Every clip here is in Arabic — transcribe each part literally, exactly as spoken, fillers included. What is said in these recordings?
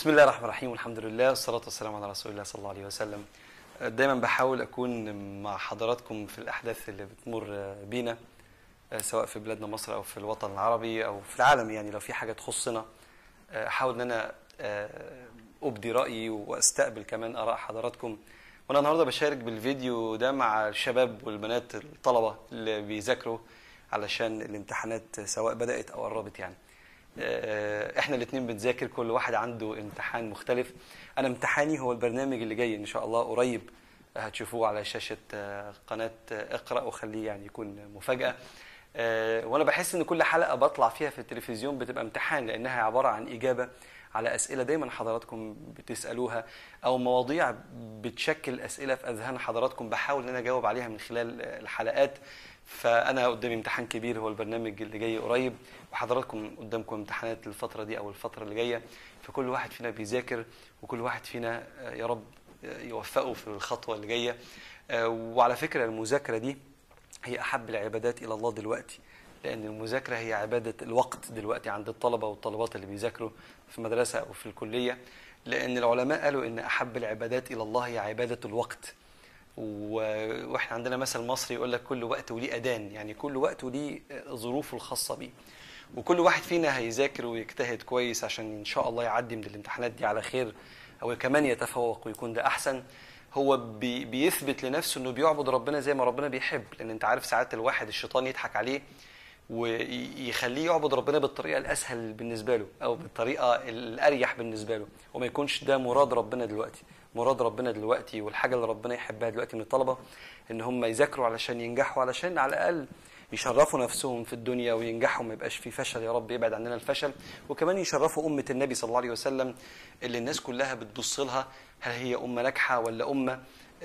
بسم الله الرحمن الرحيم والحمد لله والصلاة والسلام على رسول الله صلى الله عليه وسلم. دايما بحاول أكون مع حضراتكم في الأحداث اللي بتمر بينا، سواء في بلادنا مصر أو في الوطن العربي أو في العالم. يعني لو في حاجة تخصنا أحاول أن أنا أبدي رأيي وأستقبل كمان آراء حضراتكم. وأنا النهاردة بشارك بالفيديو ده مع الشباب والبنات الطلبة اللي بيذاكروا علشان الامتحانات سواء بدأت أو قربت. يعني احنا الاثنين بنذاكر، كل واحد عنده امتحان مختلف. انا امتحاني هو البرنامج اللي جاي ان شاء الله قريب، هتشوفوه على شاشة قناة اقرأ، وخليه يعني يكون مفاجأة. وانا بحس ان كل حلقة بطلع فيها في التلفزيون بتبقى امتحان، لانها عبارة عن اجابة على اسئلة دايما حضراتكم بتسألوها، او مواضيع بتشكل اسئلة في اذهان حضراتكم، بحاول ان انا اجاوب عليها من خلال الحلقات. فانا قدامي امتحان كبير هو البرنامج اللي جاي قريب، وحضراتكم قدامكم امتحانات الفتره دي او الفتره اللي جايه. فكل واحد فينا بيذاكر، وكل واحد فينا يا رب يوفقه في الخطوه اللي جايه. وعلى فكره المذاكره دي هي احب العبادات الى الله دلوقتي، لان المذاكره هي عباده الوقت دلوقتي عند الطلبه والطالبات اللي بيذاكروا في المدرسه او في الكليه. لان العلماء قالوا ان احب العبادات الى الله هي عباده الوقت. واحنا عندنا مثل مصري يقول لك كل وقت وليه اذان، يعني كل وقت وليه ظروفه الخاصه بيه. وكل واحد فينا هيذاكر ويجتهد كويس عشان ان شاء الله يعدي من الامتحانات دي على خير، او كمان يتفوق ويكون ده احسن. هو بي بيثبت لنفسه انه بيعبد ربنا زي ما ربنا بيحب، لان انت عارف ساعات الواحد الشيطان يضحك عليه ويخليه يعبد ربنا بالطريقه الاسهل بالنسبه له او بالطريقه الاريح بالنسبه له، وما يكونش ده مراد ربنا دلوقتي. مراد ربنا دلوقتي والحاجه اللي ربنا يحبها دلوقتي من الطلبه ان هم يذاكروا علشان ينجحوا، علشان على الاقل يشرفوا نفسهم في الدنيا وينجحوا، ما يبقاش في فشل، يا رب يبعد عننا الفشل. وكمان يشرفوا امه النبي صلى الله عليه وسلم اللي الناس كلها بتبص لها، هل هي امه ناجحه ولا امه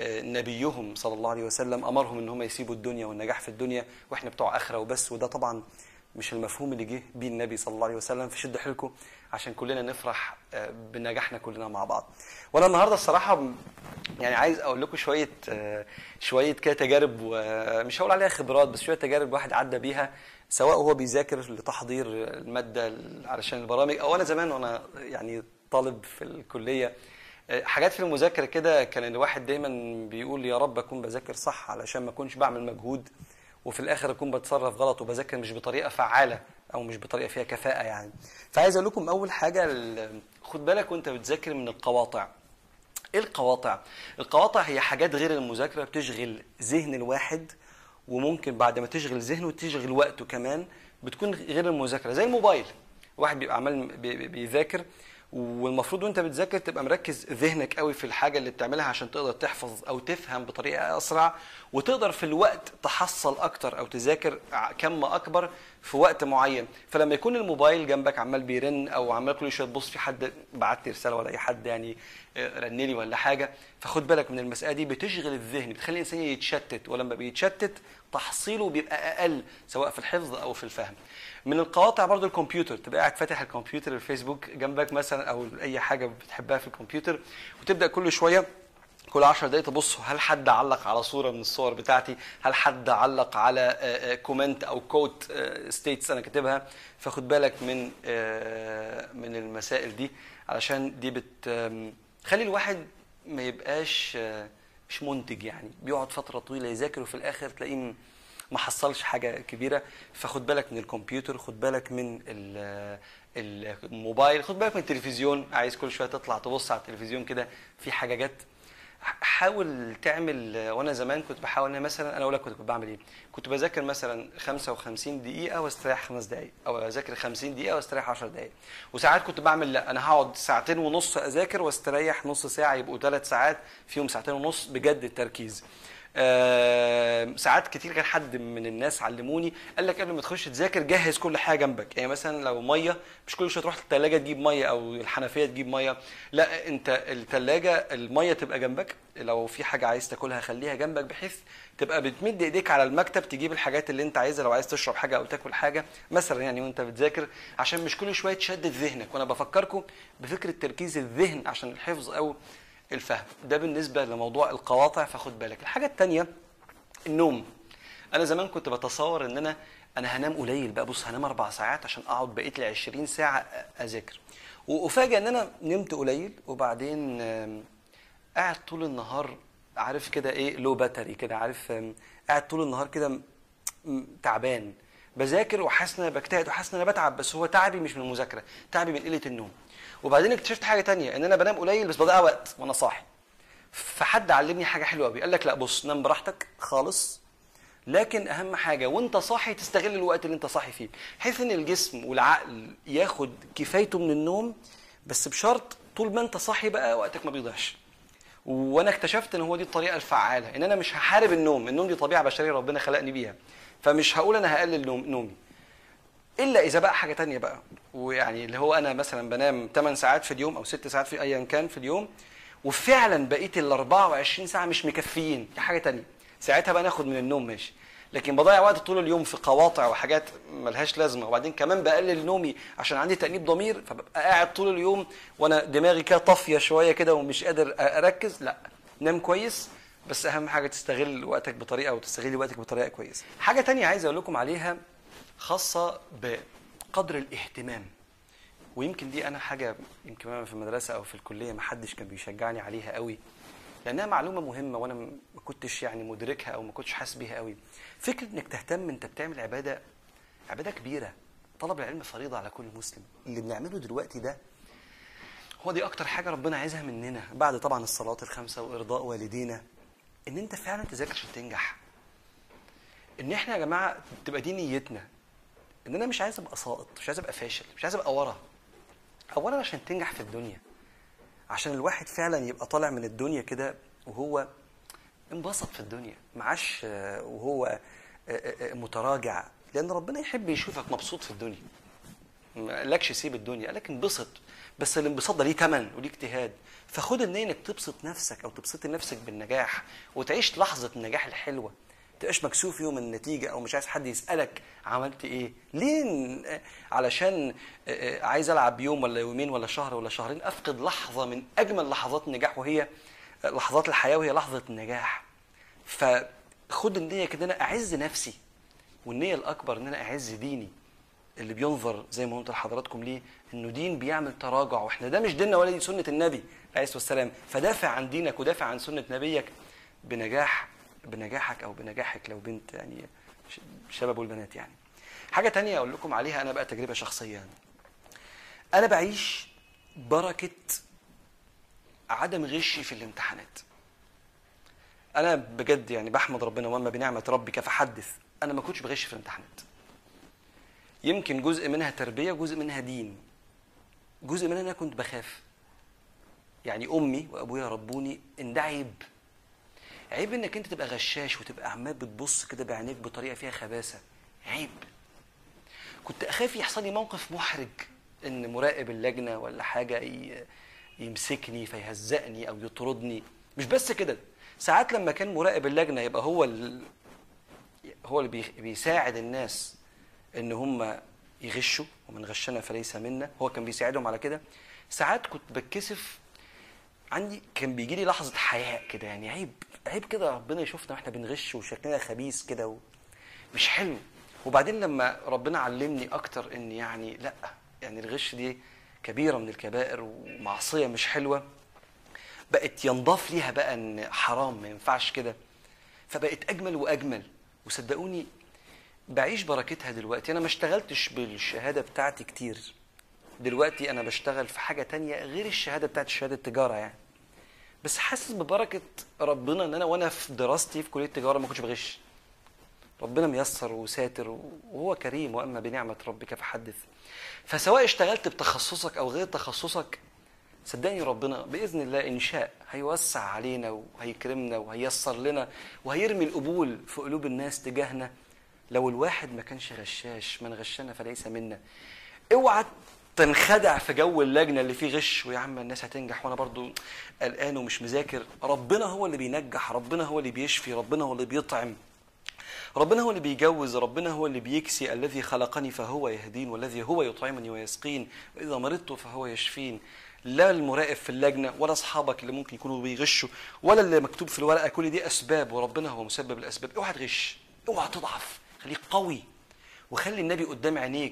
نبيهم صلى الله عليه وسلم امرهم ان هم يسيبوا الدنيا والنجاح في الدنيا، واحنا بتوع اخره وبس. وده طبعا مش المفهوم اللي جه بيه النبي صلى الله عليه وسلم. فشدوا حيلكم عشان كلنا نفرح بنجاحنا كلنا مع بعض. وانا النهارده الصراحه يعني عايز اقول لكم شويه شويه كده تجارب، ومش هقول عليها خبرات، بس شويه تجارب الواحد عدى بيها سواء هو بيذاكر لتحضير الماده علشان البرامج، او انا زمان وانا يعني طالب في الكليه. حاجات في المذاكره كده كان الواحد دايما بيقول يا رب اكون بذاكر صح علشان ما اكونش بعمل مجهود وفي الاخر اكون بتصرف غلط وبذاكر مش بطريقه فعاله او مش بطريقه فيها كفاءه. يعني فعايز اقول لكم اول حاجه، خد بالك وانت بتذاكر من القواطع. ايه القواطع؟ القواطع هي حاجات غير المذاكره بتشغل ذهن الواحد، وممكن بعد ما تشغل ذهنه تشغل وقته كمان، بتكون غير المذاكره. زي الموبايل، واحد بيبقى عمال بيذاكر، والمفروض وانت بتذاكر تبقى مركز ذهنك قوي في الحاجه اللي بتعملها عشان تقدر تحفظ او تفهم بطريقه اسرع، وتقدر في الوقت تحصل اكتر او تذاكر كم اكبر في وقت معين. فلما يكون الموبايل جنبك عمال بيرن، او عمال كل شويه تبص في حد بعت لي رساله ولا اي حد يعني رن لي ولا حاجه، فخد بالك من المساله دي، بتشغل الذهن، بتخلي الانسان يتشتت، ولما بيتشتت تحصيله بيبقى اقل سواء في الحفظ او في الفهم. من القواطع برضو الكمبيوتر، تبقى قاعد فاتح الكمبيوتر الفيسبوك جنبك مثلا او اي حاجه بتحبها في الكمبيوتر، وتبدا كل شويه كل عشر دقايق تبص هل حد علق على صوره من الصور بتاعتي، هل حد علق على كومنت او كوت ستيتس انا كاتبها. فخد بالك من من المسائل دي، علشان دي بتخلي الواحد ما يبقاش مش منتج، يعني بيقعد فتره طويله يذاكر وفي الاخر تلاقيه ما حصلش حاجه كبيره. فخد بالك من الكمبيوتر، خد بالك من الموبايل، خد بالك من التلفزيون. عايز كل شويه تطلع تبص على التلفزيون كده في حاجه جت، حاول تعمل. وانا زمان كنت بحاول ان مثلا انا اقول لك كنت بعمل ايه، كنت بذاكر مثلا خمسة وخمسين دقيقه واستريح خمس دقائق، او اذاكر خمسين دقيقه واستريح عشر دقائق. وساعات كنت بعمل لا، انا هقعد ساعتين ونص اذاكر واستريح نص ساعه، يبقوا ثلاث ساعات فيهم ساعتين ونص بجد التركيز. أه ساعات كتير كان حد من الناس علموني قال لك قبل ما تخش تذاكر جهز كل حاجه جنبك. يعني مثلا لو ميه، مش كل شويه تروح الثلاجه تجيب ميه او الحنفيه تجيب ميه، لا، انت الثلاجه الميه تبقى جنبك، لو في حاجه عايز تاكلها خليها جنبك، بحيث تبقى بتمد ايديك على المكتب تجيب الحاجات اللي انت عايزها، لو عايز تشرب حاجه او تاكل حاجه مثلا يعني وانت بتذاكر، عشان مش كل شويه تشدد ذهنك. وانا بفكركم بفكره تركيز الذهن عشان الحفظ او الفهم. ده بالنسبه لموضوع القواطع، فخد بالك. الحاجه الثانيه النوم. انا زمان كنت بتصور ان انا انا هنام قليل بقى، بص هنام اربع ساعات عشان اقعد بقيت لي عشرين ساعه اذاكر. وافاجئ ان انا نمت قليل وبعدين قاعد طول النهار عارف كده ايه لو باتري كده، عارف قاعد طول النهار كده تعبان، بذاكر وحاسس ان انا بجتهد وحاسس ان انا بتعب، بس هو تعبي مش من المذاكره، تعبي من قله النوم. وبعدين اكتشفت حاجه تانية، ان انا بنام قليل بس بضيع وقت وانا صاحي. فحد علمني حاجه حلوه قوي، قال لك لا بص، نام براحتك خالص، لكن اهم حاجه وانت صاحي تستغل الوقت اللي انت صاحي فيه، بحيث ان الجسم والعقل ياخد كفايته من النوم، بس بشرط طول ما انت صاحي بقى وقتك ما بيضيعش. وانا اكتشفت ان هو دي الطريقه الفعاله، ان انا مش هحارب النوم، النوم دي طبيعه بشريه ربنا خلقني بيها، فمش هقول انا هقلل نوم نومي، الا اذا بقى حاجه تانية بقى، ويعني اللي هو انا مثلا بنام ثمان ساعات في اليوم او ست ساعات في ايا كان في اليوم، وفعلا بقيت ال أربعة وعشرين ساعه مش مكفيين، دي حاجه تانية، ساعتها بقى ناخد من النوم ماشي. لكن بضيع وقت طول اليوم في قواطع وحاجات ملهاش لازمه، وبعدين كمان بقلل نومي عشان عندي تأنيب ضمير، فببقى قاعد طول اليوم وانا دماغي كده طافيه شويه كده ومش قادر اركز. لا، نام كويس، بس اهم حاجه تستغل وقتك بطريقه وتستغلي وقتك بطريقه كويسه. حاجه تانية عايز اقول لكم عليها خاصه بقدر الاهتمام، ويمكن دي انا حاجه يمكن في المدرسه او في الكليه ما حدش كان بيشجعني عليها قوي، لانها معلومه مهمه وانا ما كنتش يعني مدركها او ما كنتش حاسس بيها قوي. فكره انك تهتم انت بتعمل عباده، عباده كبيره، طلب العلم فريضه على كل مسلم. اللي بنعمله دلوقتي ده هو دي اكتر حاجه ربنا عايزها مننا بعد طبعا الصلاه الخمسه وارضاء والدينا، ان انت فعلا تذاكر عشان تنجح. ان احنا يا جماعه تبقى دي نيتنا، ان انا مش عايز ابقى ساقط، مش عايز ابقى فاشل، مش عايز ابقى ورا. اولا عشان تنجح في الدنيا، عشان الواحد فعلا يبقى طالع من الدنيا كده وهو انبسط في الدنيا، معاش وهو متراجع، لان ربنا يحب يشوفك مبسوط في الدنيا. ما قالكش سيب الدنيا، قالك انبسط، بس الانبساط ده ليه ثمن وليه اجتهاد. فخد النية انك تبسط نفسك او تبسطي نفسك بالنجاح، وتعيش لحظه النجاح الحلوه، ما تبقاش مكسوف يوم النتيجه او مش عايز حد يسالك عملت ايه ليه، علشان عايز العب يوم ولا يومين ولا شهر ولا شهرين افقد لحظه من اجمل لحظات النجاح، وهي لحظات الحياه، وهي لحظه النجاح. فخد النيه كده، انا اعز نفسي، والنيه الاكبر ان انا اعز ديني اللي بينظر زي ما قلت لحضراتكم ليه انه دين بيعمل تراجع، واحنا ده مش ديننا ولا دي سنه النبي عليه الصلاه والسلام. فدافع عن دينك ودافع عن سنه نبيك بنجاح بنجاحك او بنجاحك لو بنت، يعني شباب والبنات. يعني حاجه تانية اقول لكم عليها، انا بقى تجربه شخصيه، انا بعيش بركه عدم غشي في الامتحانات. انا بجد يعني بحمد ربنا، واما بنعمه ربك فحدث، انا ما كنتش بغش في الامتحانات. يمكن جزء منها تربيه، جزء منها دين، جزء منها انا كنت بخاف. يعني امي وابويا ربوني ان ده عيب، عيب انك انت تبقى غشاش وتبقى عمال بتبص كده بعينيك بطريقه فيها خباثه، عيب. كنت اخاف يحصل لي موقف محرج، ان مراقب اللجنه ولا حاجه يمسكني فيهزقني او يطردني. مش بس كده، ساعات لما كان مراقب اللجنه يبقى هو ال... هو اللي بيساعد الناس ان هم يغشوا، ومن غشنا فليس منا، هو كان بيساعدهم على كده. ساعات كنت بتكسف، عندي كان بيجي لي لحظه حياء كده، يعني عيب عيب كده ربنا يشوفنا واحنا بنغش وشكلنا خبيث كده ومش حلو. وبعدين لما ربنا علمني اكتر ان يعني لا، يعني الغش دي كبيره من الكبائر ومعصيه مش حلوه، بقت ينضاف ليها بقى ان حرام ما ينفعش كده، فبقت اجمل واجمل. وصدقوني بعيش بركتها دلوقتي. انا ما اشتغلتش بالشهاده بتاعتي كتير دلوقتي، انا بشتغل في حاجه تانية غير الشهاده بتاعت شهاده التجاره يعني، بس حاسس ببركه ربنا ان انا وانا في دراستي في كليه التجاره ما كنتش بغش. ربنا ميسر وساتر وهو كريم، واما بنعمه ربك فحدث. فسواء اشتغلت بتخصصك او غير تخصصك، صدقني ربنا باذن الله ان شاء هيوسع علينا وهيكرمنا وهييسر لنا وهيرمي القبول في قلوب الناس تجاهنا، لو الواحد ما كانش غشاش. من غشنا فليس منا. اوعى تنخدع في جو اللجنه اللي فيه غش، ويا عم الناس هتنجح وانا برضو قلقان ومش مذاكر. ربنا هو اللي بينجح، ربنا هو اللي بيشفي، ربنا هو اللي بيطعم، ربنا هو اللي بيجوز، ربنا هو اللي بيكسي. الذي خلقني فهو يهدين، والذي هو يطعمني ويسقين، واذا مرضت فهو يشفين. لا المراقب في اللجنه ولا اصحابك اللي ممكن يكونوا بيغشوا ولا اللي مكتوب في الورقه، كل دي اسباب وربنا هو مسبب الاسباب. اوعى تغش، اوعى تضعف، خليك قوي، وخلي النبي قدام عينيك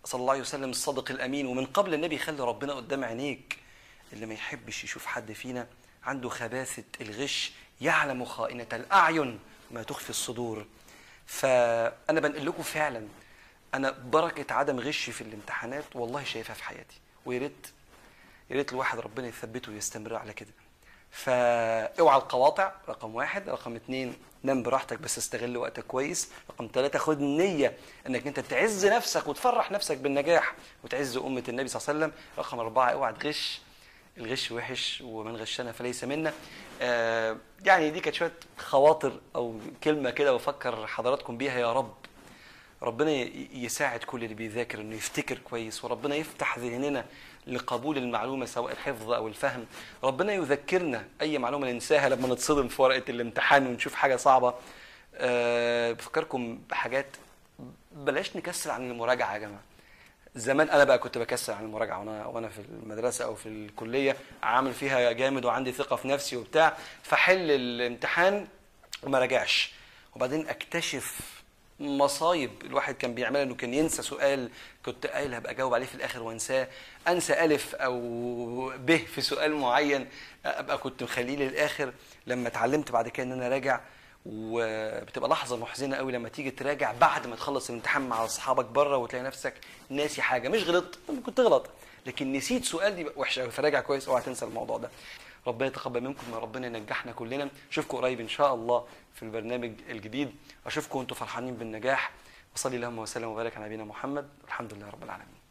صلى الله عليه وسلم الصادق الامين، ومن قبل النبي خلي ربنا قدام عينيك. اللي ما يحبش يشوف حد فينا عنده خباثه الغش، يعلم خائنه الاعين ما تخفي الصدور. فانا بنقل لكم فعلا انا بركه عدم غش في الامتحانات والله شايفها في حياتي، ويا ريت يا ريت الواحد ربنا يثبته ويستمر على كده. فاوعى القواطع، رقم واحد. رقم اتنين، نام براحتك بس استغل وقتك كويس. رقم ثلاثة، خد النية انك انت تعز نفسك وتفرح نفسك بالنجاح وتعز أمة النبي صلى الله عليه وسلم. رقم أربعة، اوعى تغش، الغش وحش ومن غشنا فليس منا. آه يعني دي كانت شوية خواطر او كلمة كده بفكر حضراتكم بيها. يا رب ربنا يساعد كل اللي بيذاكر انه يفتكر كويس، وربنا يفتح ذهننا لقبول المعلومة سواء الحفظ او الفهم. ربنا يذكرنا اي معلومة ننساها لما نتصدم في ورقة الامتحان ونشوف حاجة صعبة. أه بفكركم بحاجات، بلاش نكسل عن المراجعة يا جماعة. زمان انا بقى كنت بكسل عن المراجعة وانا وانا في المدرسة او في الكلية، عامل فيها جامد وعندي ثقة في نفسي وبتاع، فحل الامتحان وما راجعش، وبعدين اكتشف مصايب الواحد كان بيعملها، انه كان ينسى سؤال كنت قايل هبقى اجاوب عليه في الاخر وانساه، انسى الف او ب في سؤال معين ابقى كنت مخليه للاخر. لما اتعلمت بعد كده ان انا راجع، وبتبقى لحظه محزنه قوي لما تيجي تراجع بعد ما تخلص الامتحان مع اصحابك بره وتلاقي نفسك ناسي حاجه. مش غلطت، ممكن تغلط، لكن نسيت سؤال، دي وحشه قوي. فراجع كويس، اوعى تنسى الموضوع ده. ربنا يتقبل منكم وربنا ينجحنا كلنا. اشوفكم قريب ان شاء الله في البرنامج الجديد، اشوفكم وانتم فرحانين بالنجاح. وصلي اللهم وسلم وبارك على نبينا محمد، الحمد لله رب العالمين.